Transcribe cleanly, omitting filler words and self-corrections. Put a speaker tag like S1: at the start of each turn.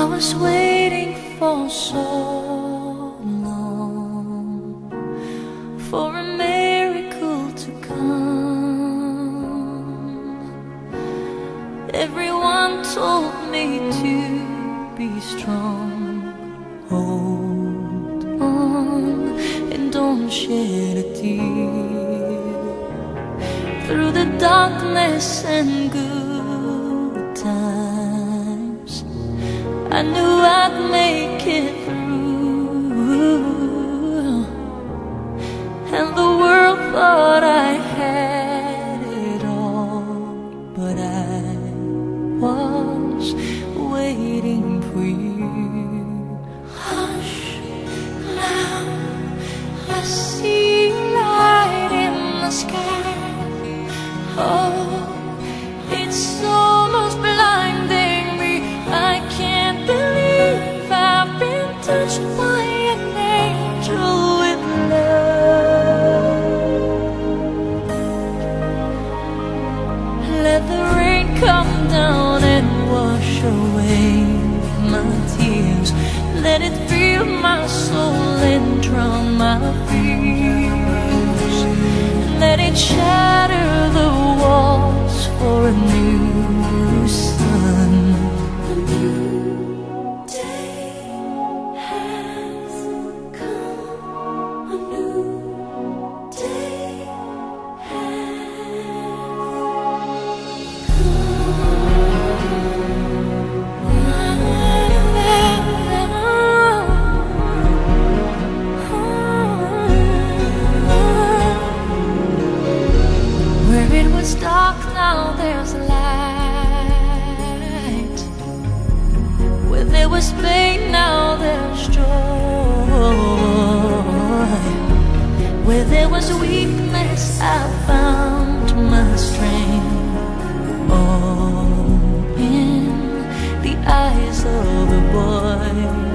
S1: was waiting for so long for a miracle to come. Everyone told me to be strong, hold on and don't shed a tear. Through the darkness and good times, I knew I'd make it through, and the world thought I had it all, but I was waiting for you. Hush, now I see light in the sky. Oh, it's almost blinding me. I can't believe I've been touched by an angel with love. Let the rain come down and wash away my tears. Let it fill my soul and drown my fears. Let it shatter the walls for a new sun. A new day has come. A new day has Where it was dark, now there's light. Where there was pain, now there's joy. Where there was weakness, I found my strength. All in the eyes of a boy.